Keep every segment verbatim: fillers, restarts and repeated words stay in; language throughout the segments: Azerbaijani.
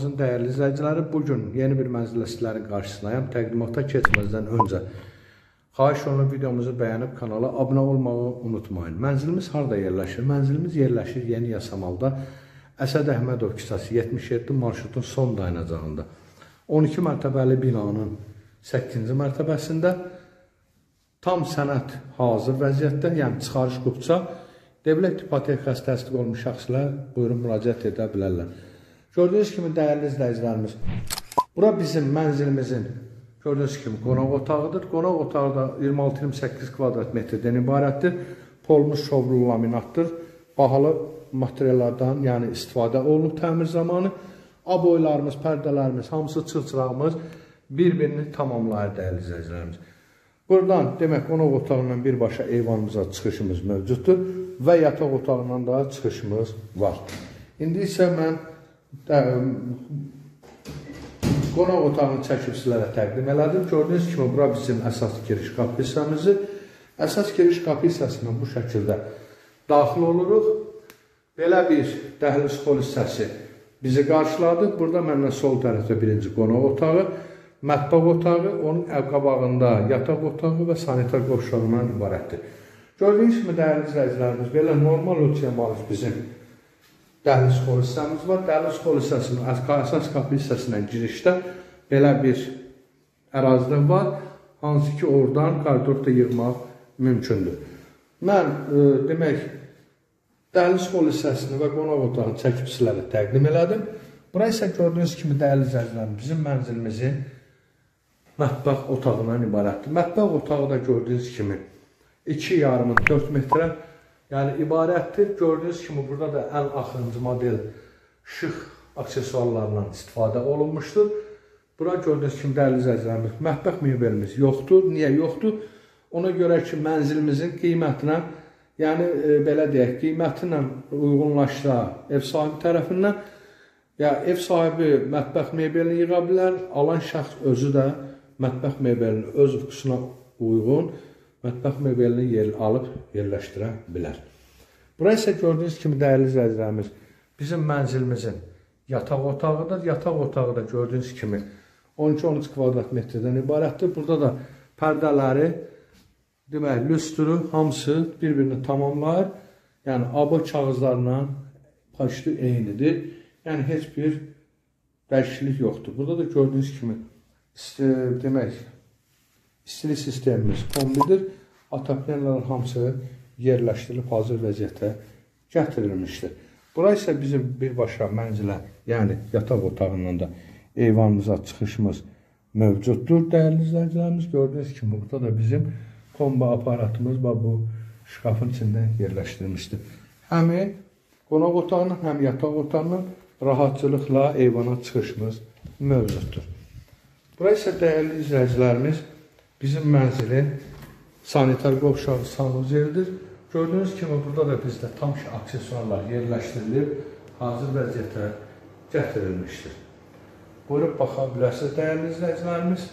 Dəyərli izləyiciləri, bugün yeni bir mənzillə sizlərin qarşısındayım. Təqdimata keçməzdən öncə xahiş olunur videomuzu bəyənib kanala abunə olmağı unutmayın. Mənzilimiz harada yerləşir? Mənzilimiz yerləşir Yeni Yasamalda, Əsəd Əhmədov küçəsi yetmiş yeddi marşrutun son dayanacağında. on iki mərtəbəli binanın səkkizinci mərtəbəsində tam sənəd hazır vəziyyətdə, yəni çıxarış qupça, dövlət ipotekası təsdiq olmuş şəxslər buyurun müraciət edə bilərlər. Gördüyünüz kimi dəyərli izləyicilərimiz, bura bizim mənzilimizin gördüyünüz kimi qonaq otağıdır. Qonaq otağı da iyirmi altı iyirmi səkkiz kvadrat metrdən ibarətdir. Polmuş şovlu laminatdır. Bahalı materiallardan yəni istifadə olunub təmir zamanı. Aboylarımız, pərdələrimiz, hamısı çılçırağımız bir-birini tamamlayır dəyərli izləyicilərimiz. Buradan demək qonaq otağından birbaşa eyvanımıza çıxışımız mövcuddur və yataq otağından da çıxışımız var. İndi isə mən qonaq otağını çəkib sizlərə təqdim elədim. Gördüyünüz kimi bura bizim əsas giriş qapı hissəmizdir. Əsas giriş qapı hissəsindən bu şəkildə daxil oluruq. Belə bir dəhliz xol hissəsi bizi qarşıladı. Burada məndən sol tərəfdə birinci qonaq otağı, mətbəx otağı, onun qabağında yataq otağı və sanitar qovşağından ibarətdir. Gördüyünüz kimi dəyərli izləyicilərimiz, belə normal ölçüyə malik bizim dəhliz xol hissəmiz var. Dəhliz xol hissəsinin əsas qapı hissəsindən girişdə belə bir ərazidə var, hansı ki oradan koridorda yığmaq mümkündür. Mən e, demək dəhliz xol hissəsini və qonaq otağını çəkib sizlərə təqdim elədim. Bura isə gördüyünüz kimi dəyərli izləyicilərimiz bizim mənzilimizin mətbəx otağından ibarətdir. Mətbəx otağı da gördüyünüz kimi iki yarım dörd metrə yəni ibarətdir. Gördüyünüz kimi burada da ən axırıncı model şıx aksesuarlarla istifadə olunmuşdur. Bura gördüyünüz kimi dəyərli izləyicilərimiz, mətbəx mebelimiz yoxdur. Niyə yoxdur? Ona görə ki, mənzilimizin qiymətinə, yəni e, belə deyək, qiymətinə uyğunlaşsa ev sahibi tərəfindən, ya ev sahibi mətbəx mebelini yığa bilər, alan şəxs özü də mətbəx mebelini öz yuxusuna uyğun mətbəx mebelini yer, alıb yerləşdirə bilər. Bura isə gördüyünüz kimi dəyərli izləyicilərimiz, bizim mənzilimizin yataq otağıdır. Yataq otağı da gördüyünüz kimi on iki on üç kvadrat metrdən ibarətdir. Burada da pərdələri, demək, lüstru hamısı bir-birini tamamlayır. Yəni, abo kağızlarla paştı eynidir. Yəni, heç bir dəyişiklik yoxdur. Burada da gördüyünüz kimi, demək, istilik sistemimiz kombidir. Ataplerlər hamısı yerləşdirilib hazır vəziyyətə gətirilmişdir. Bura isə bizim birbaşa mənzilə, yəni yataq otağından da eyvanımıza çıxışımız mövcuddur. Dəyərli izləyicilərimiz, gördüyünüz kimi burada da bizim kombi aparatımız və bu şkafın içində yerləşdirilmişdir. Həmin qonaq otağından, həm yataq otağından rahatçılıqla eyvana çıxışımız mövcuddur. Bura isə dəyərli izləyicilərimiz, bizim mənzilin sanitar qovşağı sanuzelidir. Gördüyünüz kimi burada da bizdə tam aksesuarlar yerləşdirilib, hazır vəziyyətə gətirilmişdir. Buyurub baxa bilərsiniz dəyərli izləyicilərimiz.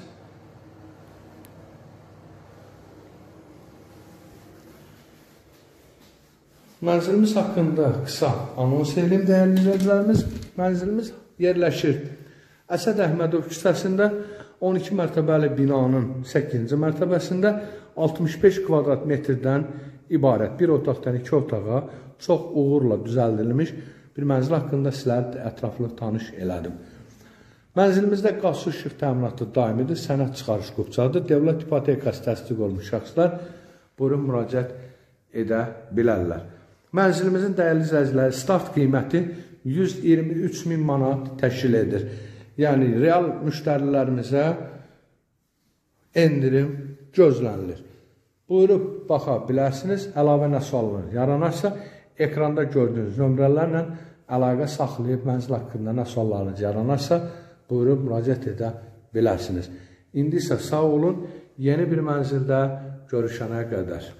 Mənzilimiz haqqında qısa anons edeyim dəyərli izləyicilərimiz. Mənzilimiz yerləşir Əsəd Əhmədov küçəsində on iki mərtəbəli binanın səkkizinci mərtəbəsində altmış beş kvadrat metrdən ibarət bir otaqdan iki otağa çox uğurla düzəldilmiş bir mənzil haqqında sizlərə ətraflı tanış elədim. Mənzilimizdə qaz su işıq təminatı daimidir, sənəd çıxarış qupçadır. Dövlət ipotekası təsdiq olmuş şəxslər buyurun müraciət edə bilərlər. Mənzilimizin dəyərli izləyiciləri start qiyməti yüz iyirmi üç min manat təşkil edir. Yəni, real müştərilərimizə endirim gözlənilir. Buyurub baxa bilərsiniz, əlavə nə suallar yaranarsa, ekranda gördüyünüz nömrələrlə əlaqə saxlayıb mənzil haqqında nə suallarınız yaranarsa, buyurub müraciət edə bilərsiniz. İndi isə sağ olun, yeni bir mənzildə görüşənə qədər.